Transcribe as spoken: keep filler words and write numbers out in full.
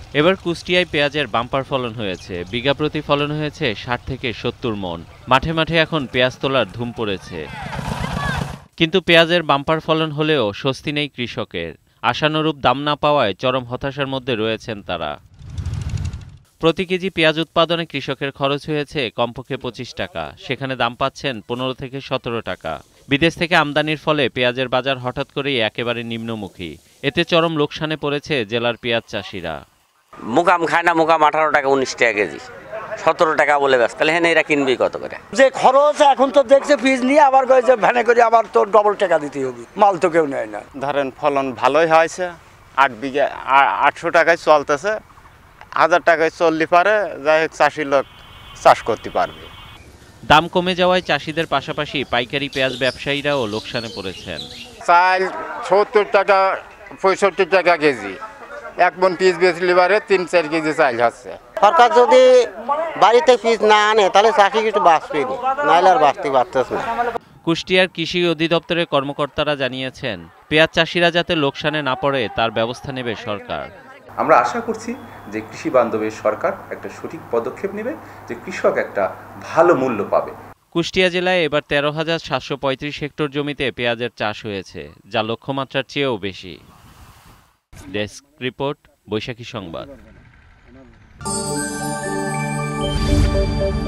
এবার কুষ্টিয়ায় পেঁয়াজের বাম্পার ফলন হয়েছে। বিঘা প্রতি ফলন হয়েছে ষাট থেকে সত্তর মন। মাঠে মাঠে এখন পেঁয়াজ তোলার ধুম পড়েছে। কিন্তু পেঁয়াজের বাম্পার ফলন হলেও স্বস্তি নেই কৃষকের। আশানুরূপ দাম না পাওয়ায় চরম হতাশার মধ্যে রয়েছেন তারা। প্রতি কেজি পেঁয়াজ উৎপাদনে কৃষকের খরচ হয়েছে কমপক্ষে পঁচিশ টাকা, সেখানে দাম পাচ্ছেন পনেরো থেকে সতেরো টাকা। বিদেশ থেকে আমদানির ফলে পেঁয়াজের বাজার হঠাৎ করেই একেবারে নিম্নমুখী। এতে চরম লোকসানে পড়েছে জেলার পেঁয়াজ চাষিরা। মুকাম খায় না, মুকাম আঠারো টাকা উনিশ টাকা কেজি, সতেরো টাকা বলে ব্যস্ত, তাহলে হ্যাঁ এরা কিনবি কত করে? যে খরচ এখন তো দেখছে ফিজ নিয়ে আবার কয়েছে ভ্যানে করে আবার তো ডবল টাকা দিতে হবে, মাল তো কেউ নেয় না। ধরেন ফলন ভালোই হয়েছে, আট বিঘা আটশো টাকায় চলতেছে, হাজার টাকায় চললে পারে যাই হোক চাষি লোক চাষ করতে পারবে। দাম কমে যাওয়ায় চাষিদের পাশাপাশি পাইকারি পেঁয়াজ ব্যবসায়ীরাও লোকসানে পড়েছেন। চাল সত্তর টাকা পঁয়ষট্টি টাকা কেজি, এক মন পিস বেচলে পারে তিন চার কেজি চাল হচ্ছে। সরকার যদি বাড়িতে পিস না আনে তাহলে চাষি কিছু বাঁচবে না, নাহলে আর বাঁচতে পারতেছে না। কুষ্টিয়ার কৃষি অধিদপ্তরের কর্মকর্তারা জানিয়েছেন, পেঁয়াজ চাষিরা যাতে লোকসানে না পড়ে তার ব্যবস্থা নেবে সরকার। আমরা আশা করছি যে কৃষি বান্ধবের সরকার একটা সঠিক পদক্ষেপ নেবে, যে কৃষক একটা ভালো মূল্য পাবে। কুষ্টিয়া জেলায় এবার তেরো হাজার সাতশো পঁয়ত্রিশ হেক্টর জমিতে পেঁয়াজের চাষ হয়েছে, যা লক্ষ্যমাত্রার চেয়েও বেশি। ডেস্ক রিপোর্ট, বৈশাখী সংবাদ।